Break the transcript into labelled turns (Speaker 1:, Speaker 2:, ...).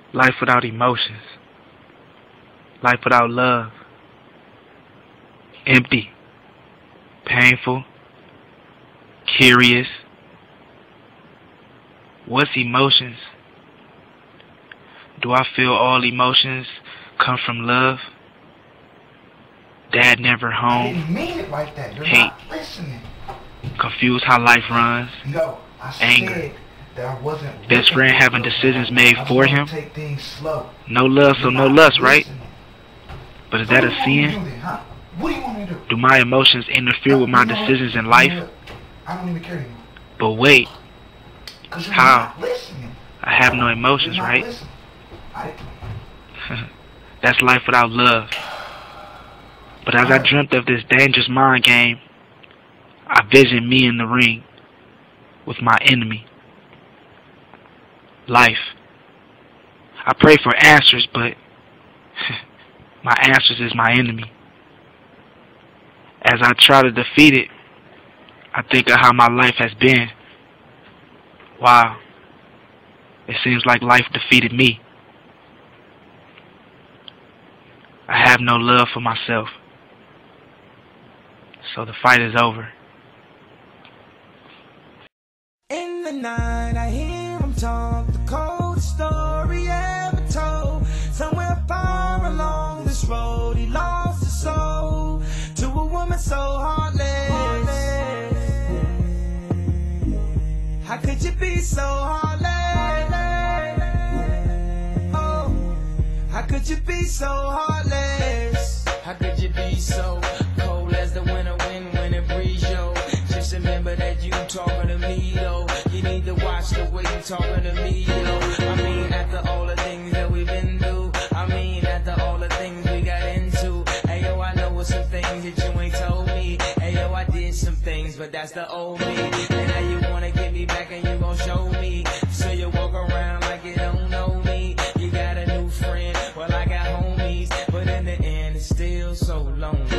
Speaker 1: Life without emotions. Life without love. Empty. Painful. Curious. What's emotions? Do I feel all emotions come from love? Dad never home.
Speaker 2: I didn't mean it like that. You're
Speaker 1: Hate.
Speaker 2: not listening.
Speaker 1: Confused how life runs.
Speaker 2: No, I
Speaker 1: Anger.
Speaker 2: said that I wasn't.
Speaker 1: Best friend having decisions made for him.
Speaker 2: Take things slow.
Speaker 1: No love, so
Speaker 2: You're
Speaker 1: no
Speaker 2: not
Speaker 1: lust, right?
Speaker 2: listening.
Speaker 1: But is
Speaker 2: So
Speaker 1: that
Speaker 2: what
Speaker 1: a
Speaker 2: do you want me to
Speaker 1: sin?
Speaker 2: do then, huh? What do you want me to do?
Speaker 1: Do my emotions interfere with my
Speaker 2: You know what?
Speaker 1: decisions in
Speaker 2: You know
Speaker 1: life?
Speaker 2: what? I don't even care anymore.
Speaker 1: But wait,
Speaker 2: 'Cause you're
Speaker 1: How?
Speaker 2: not listening.
Speaker 1: I have no emotions,
Speaker 2: You're not
Speaker 1: right?
Speaker 2: listening.
Speaker 1: That's life without love. But as I dreamt of this dangerous mind game, I visioned me in the ring with my enemy, life. I pray for answers, but my answers is my enemy. As I try to defeat it, I think of how my life has been. Wow, it seems like life defeated me. I have no love for myself. So the fight is over.
Speaker 3: In the night I hear him talk, the coldest story ever told. Somewhere far along this road he lost his soul to a woman so heartless. How could you be so heartless? Oh, how could you be so heartless? How could you be so cold as the winter wind when it breeze, yo? Just remember that you talking to me, yo. You need to watch the way you talking to me, yo. I mean, after all the things that we've been through, I mean, after all the things we got into. Hey, yo, I know some things that you ain't told me. Hey, yo, I did some things, but that's the old me. And now you wanna get me back and you gon' show me. So you walk around like you don't know me. You got a new friend, well, I got homies, but in the end, it's still so lonely.